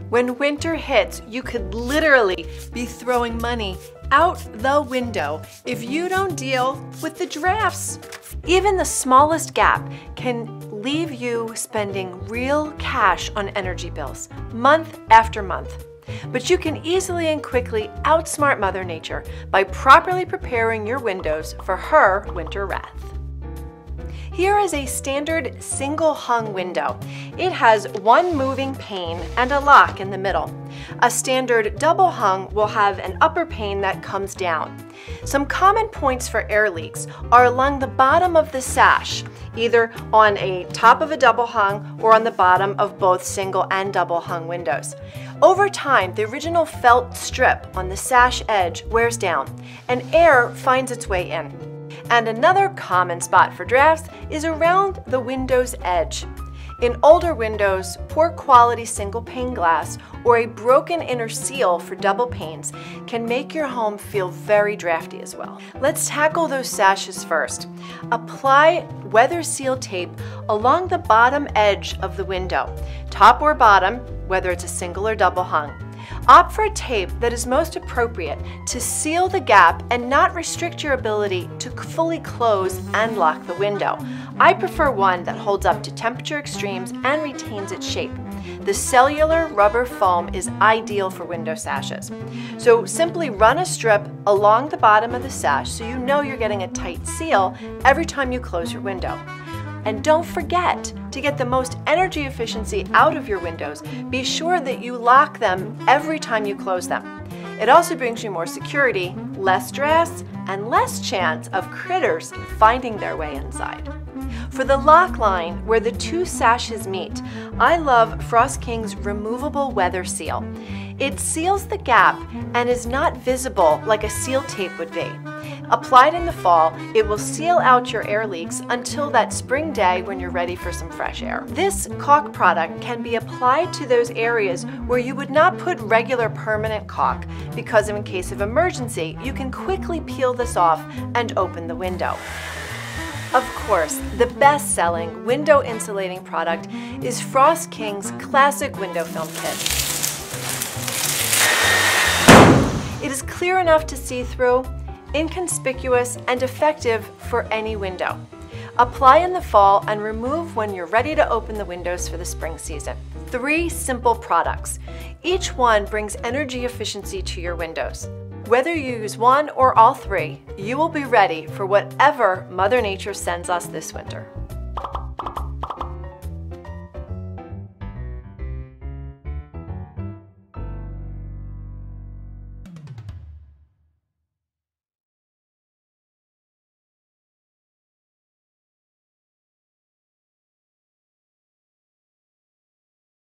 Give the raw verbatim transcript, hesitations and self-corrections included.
When winter hits, you could literally be throwing money out the window if you don't deal with the drafts. Even the smallest gap can leave you spending real cash on energy bills, month after month. But you can easily and quickly outsmart Mother Nature by properly preparing your windows for her winter wrath. Here is a standard single hung window. It has one moving pane and a lock in the middle. A standard double hung will have an upper pane that comes down. Some common points for air leaks are along the bottom of the sash, either on a top of a double hung or on the bottom of both single and double hung windows. Over time, the original felt strip on the sash edge wears down and air finds its way in. And another common spot for drafts is around the window's edge. In older windows, poor quality single pane glass or a broken inner seal for double panes can make your home feel very drafty as well. Let's tackle those sashes first. Apply weather seal tape along the bottom edge of the window, top or bottom, whether it's a single or double hung. Opt for a tape that is most appropriate to seal the gap and not restrict your ability to fully close and lock the window. I prefer one that holds up to temperature extremes and retains its shape. The cellular rubber foam is ideal for window sashes. So simply run a strip along the bottom of the sash so you know you're getting a tight seal every time you close your window. And don't forget, to get the most energy efficiency out of your windows, be sure that you lock them every time you close them. It also brings you more security, less stress, and less chance of critters finding their way inside. For the lock line where the two sashes meet, I love Frost King's removable weather seal. It seals the gap and is not visible like a seal tape would be. Applied in the fall, it will seal out your air leaks until that spring day when you're ready for some fresh air. This caulk product can be applied to those areas where you would not put regular permanent caulk because in case of emergency, you can quickly peel this off and open the window. Of course, the best-selling window insulating product is Frost King's Classic Window Film Kit. It is clear enough to see through, inconspicuous, and effective for any window. Apply in the fall and remove when you're ready to open the windows for the spring season. Three simple products. Each one brings energy efficiency to your windows. Whether you use one or all three, you will be ready for whatever Mother Nature sends us this winter.